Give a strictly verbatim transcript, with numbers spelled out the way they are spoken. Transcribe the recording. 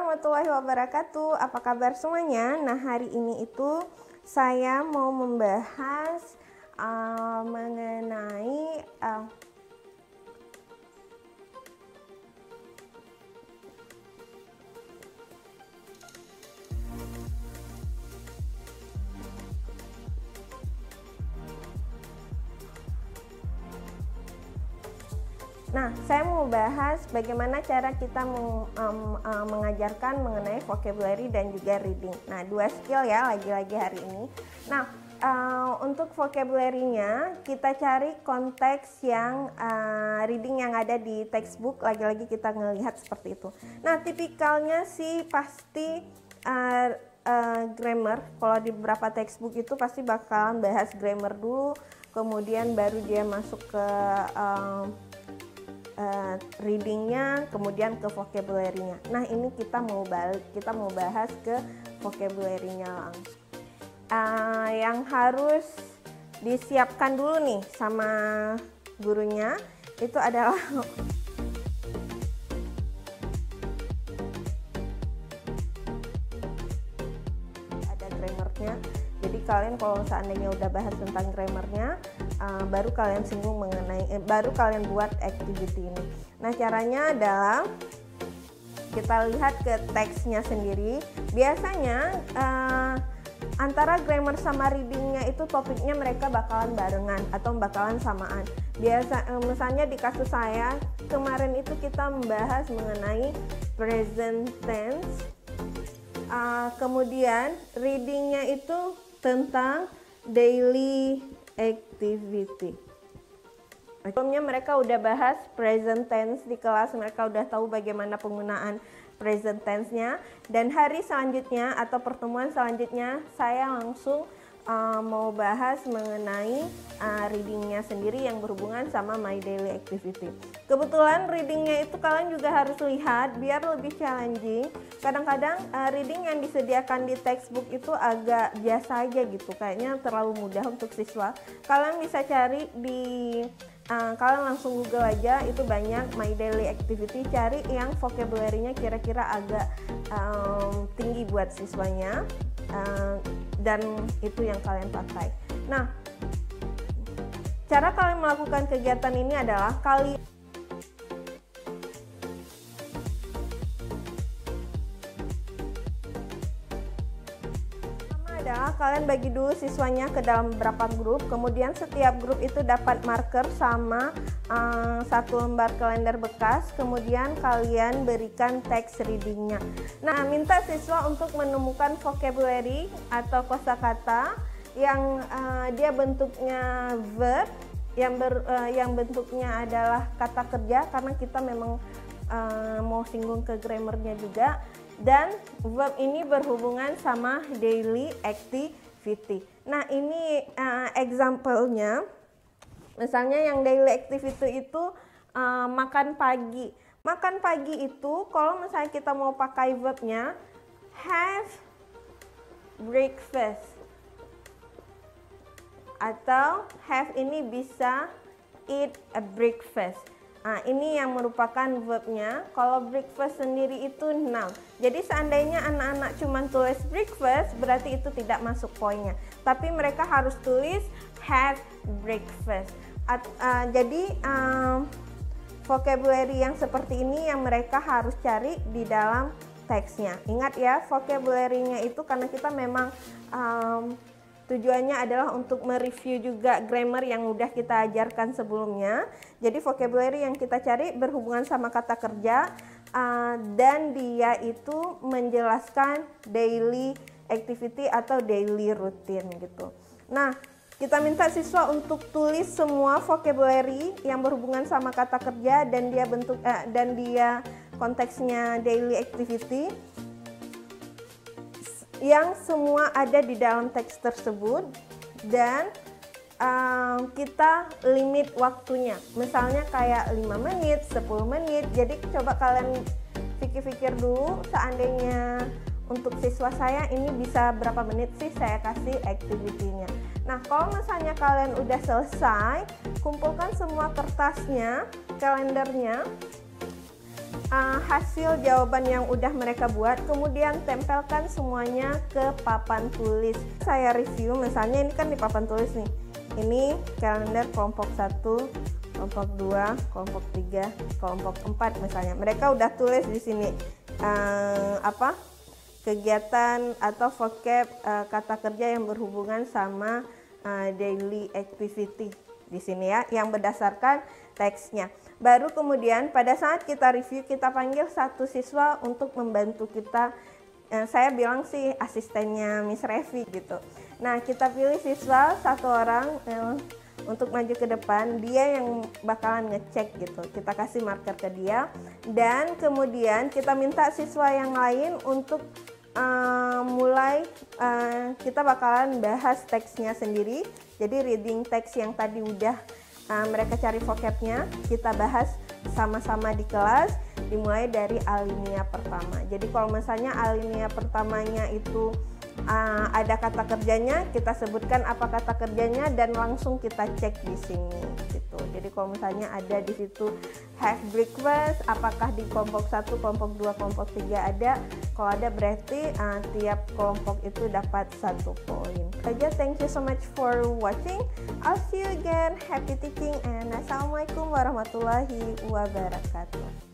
warahmatullahi wabarakatuh. Apa kabar semuanya? Nah, hari ini itu saya mau membahas uh, mengenai uh, Nah, saya mau bahas bagaimana cara kita meng, um, um, mengajarkan mengenai vocabulary dan juga reading. Nah, dua skill ya lagi-lagi hari ini. Nah, uh, untuk vocabulary-nya kita cari konteks yang uh, reading yang ada di textbook. Lagi-lagi kita ngelihat seperti itu. Nah, tipikalnya sih pasti uh, uh, grammar. Kalau di beberapa textbook itu pasti bakalan bahas grammar dulu, kemudian baru dia masuk ke uh, Uh, readingnya, kemudian ke vocabulary-nya. Nah, ini kita mau balik, kita mau bahas ke vocabulary-nya langsung. Uh, yang harus disiapkan dulu nih sama gurunya itu adalah ada grammarnya. Jadi kalian kalau seandainya udah bahas tentang grammarnya, uh, baru kalian singgung mengenai, eh, baru kalian buat activity ini. Nah, caranya adalah kita lihat ke teksnya sendiri. Biasanya uh, antara grammar sama readingnya itu topiknya mereka bakalan barengan atau bakalan samaan. Biasa, uh, misalnya di kasus saya kemarin itu kita membahas mengenai present tense. Uh, kemudian readingnya itu tentang daily activity. Sebelumnya mereka udah bahas present tense di kelas, mereka udah tahu bagaimana penggunaan present tense-nya. Dan hari selanjutnya atau pertemuan selanjutnya saya langsung uh, mau bahas mengenai uh, reading-nya sendiri yang berhubungan sama my daily activity. Kebetulan reading-nya itu kalian juga harus lihat biar lebih challenging. Kadang-kadang uh, reading yang disediakan di textbook itu agak biasa aja gitu, kayaknya terlalu mudah untuk siswa. Kalian bisa cari di uh, kalian langsung Google aja, itu banyak my daily activity, cari yang vocabulary-nya kira-kira agak um, tinggi buat siswanya, uh, dan itu yang kalian pakai. Nah, cara kalian melakukan kegiatan ini adalah kalian adalah kalian bagi dulu siswanya ke dalam beberapa grup, kemudian setiap grup itu dapat marker sama uh, satu lembar kalender bekas, kemudian kalian berikan teks readingnya. Nah, minta siswa untuk menemukan vocabulary atau kosakata yang uh, dia bentuknya verb, yang ber, uh, yang bentuknya adalah kata kerja karena kita memang uh, mau singgung ke grammarnya juga. Dan verb ini berhubungan sama daily activity. Nah, ini uh, example-nya. Misalnya yang daily activity itu uh, makan pagi. Makan pagi itu kalau misalnya kita mau pakai verbnya have breakfast. Atau have ini bisa eat a breakfast. Nah, ini yang merupakan verbnya. Kalau breakfast sendiri itu noun. Jadi seandainya anak-anak cuma tulis breakfast, berarti itu tidak masuk poinnya. Tapi mereka harus tulis have breakfast. At, uh, jadi um, vocabulary yang seperti ini yang mereka harus cari di dalam teksnya. Ingat ya, vocabulary-nya itu karena kita memang um, tujuannya adalah untuk mereview juga grammar yang udah kita ajarkan sebelumnya. Jadi vocabulary yang kita cari berhubungan sama kata kerja, uh, dan dia itu menjelaskan daily activity atau daily routine gitu. Nah, kita minta siswa untuk tulis semua vocabulary yang berhubungan sama kata kerja dan dia bentuk uh, dan dia konteksnya daily activity, yang semua ada di dalam teks tersebut, dan um, kita limit waktunya. Misalnya kayak lima menit, sepuluh menit. Jadi coba kalian pikir-pikir dulu, seandainya untuk siswa saya ini bisa berapa menit sih saya kasih activity-nya. Nah, kalau misalnya kalian udah selesai, kumpulkan semua kertasnya, kalendernya, uh, hasil jawaban yang udah mereka buat, kemudian tempelkan semuanya ke papan tulis. Saya review, misalnya ini kan di papan tulis nih, ini kalender kelompok satu, kelompok dua, kelompok tiga, kelompok empat misalnya. Mereka udah tulis di sini uh, apa kegiatan atau vocab uh, kata kerja yang berhubungan sama uh, daily activity di sini ya, yang berdasarkan teksnya. Baru kemudian pada saat kita review, kita panggil satu siswa untuk membantu kita. Uh, saya bilang sih asistennya Miss Revi gitu. Nah, kita pilih siswa satu orang uh, untuk maju ke depan, dia yang bakalan ngecek gitu. Kita kasih marker ke dia, dan kemudian kita minta siswa yang lain untuk uh, mulai uh, kita bakalan bahas teksnya sendiri. Jadi reading teks yang tadi udah uh, mereka cari vocabnya, kita bahas sama-sama di kelas, dimulai dari alinea pertama. Jadi kalau misalnya alinea pertamanya itu Uh, ada kata kerjanya, kita sebutkan apa kata kerjanya dan langsung kita cek di sini gitu. Jadi kalau misalnya ada di situ have breakfast, apakah di kelompok satu, kelompok dua, kelompok tiga ada? Kalau ada berarti uh, tiap kelompok itu dapat satu poin. Aja, thank you so much for watching. I'll see you again. Happy teaching and assalamualaikum warahmatullahi wabarakatuh.